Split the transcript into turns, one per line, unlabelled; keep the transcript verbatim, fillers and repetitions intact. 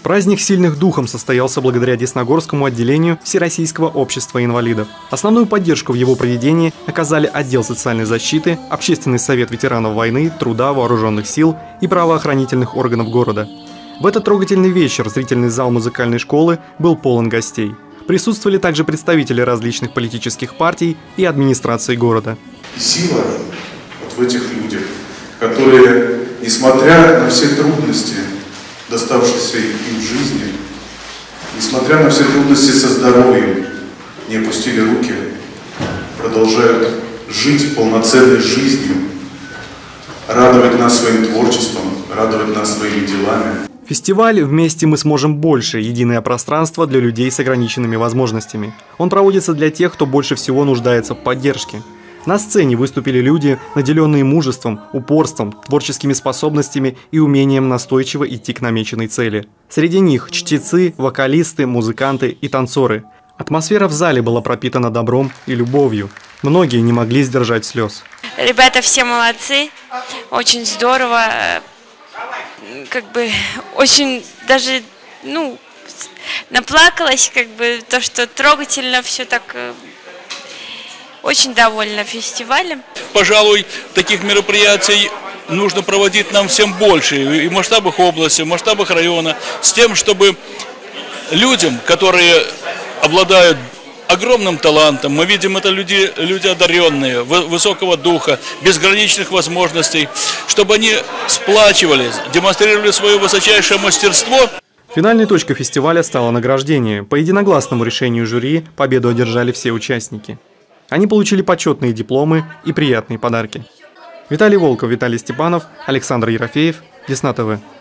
Праздник сильных духом состоялся благодаря Десногорскому отделению Всероссийского общества инвалидов. Основную поддержку в его проведении оказали отдел социальной защиты, Общественный совет ветеранов войны, труда, вооруженных сил и правоохранительных органов города. В этот трогательный вечер зрительный зал музыкальной школы был полон гостей. Присутствовали также представители различных политических партий и администрации города.
Сила вот в этих людях, которые, несмотря на все трудности, доставшиеся им в жизни, несмотря на все трудности со здоровьем, не опустили руки, продолжают жить полноценной жизнью, радовать нас своим творчеством, радовать нас своими делами.
Фестиваль «Вместе мы сможем больше» – единое пространство для людей с ограниченными возможностями. Он проводится для тех, кто больше всего нуждается в поддержке. На сцене выступили люди, наделенные мужеством, упорством, творческими способностями и умением настойчиво идти к намеченной цели. Среди них чтецы, вокалисты, музыканты и танцоры. Атмосфера в зале была пропитана добром и любовью. Многие не могли сдержать слез.
Ребята все молодцы, очень здорово, как бы очень даже, ну, наплакалась, как бы то, что трогательно все так. Очень довольна фестивалем.
Пожалуй, таких мероприятий нужно проводить нам всем больше, и в масштабах области, в масштабах района, с тем, чтобы людям, которые обладают огромным талантом, мы видим, это люди, люди одаренные, высокого духа, безграничных возможностей, чтобы они сплачивались, демонстрировали свое высочайшее мастерство.
Финальной точкой фестиваля стало награждение. По единогласному решению жюри победу одержали все участники. Они получили почетные дипломы и приятные подарки. Виталий Волков, Виталий Степанов, Александр Ерофеев, Десна ТВ.